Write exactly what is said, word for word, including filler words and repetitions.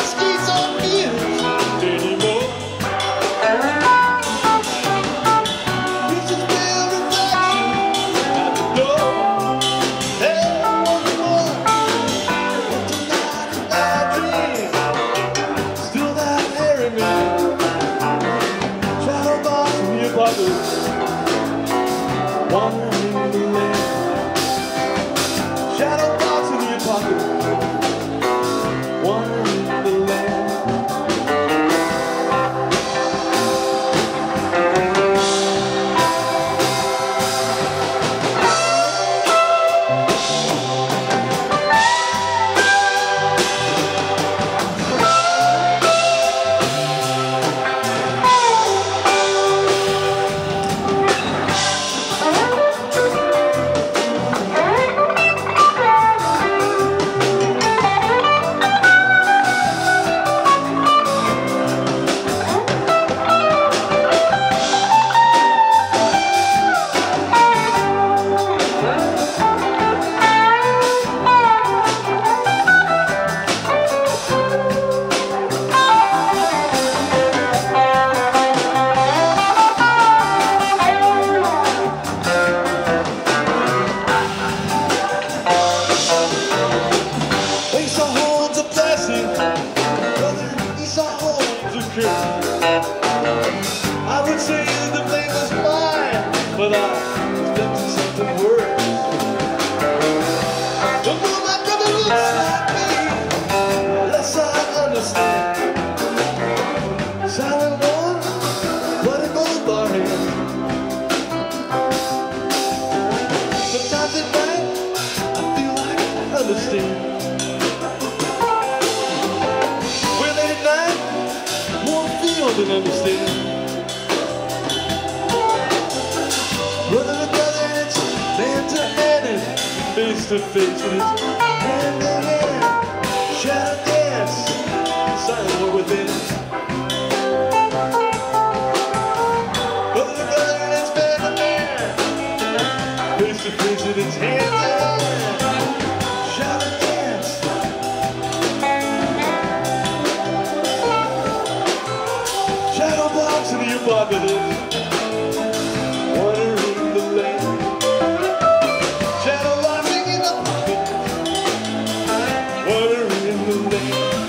skates on wheels anymore. Pieces pale reflection at the door. Hey, once more, but tonight in my dreams, still that hair in me. Shadow box in your pocket, wandering in the land. Shadow box in your pocket, wandering in the land. Esau holds a blessing, Brother Esau holds a curse. I would say that the blame was mine, but I expected something worse. The more my brother looks like me, the less I understand. Silent one, bloody gold bar hand. Sometimes at night, I feel like I understand. We're late at night, more feel than understand. Brother to brother, it's man to man and face to face, and it's hand to hand, shadow dance, silent war within. Brother to brother, and it's man to man, face to face, and it's hand to hand, shadow dance. Shadow box in your pocket is wandering the land. Shadow boxing in the pocket, wandering the land.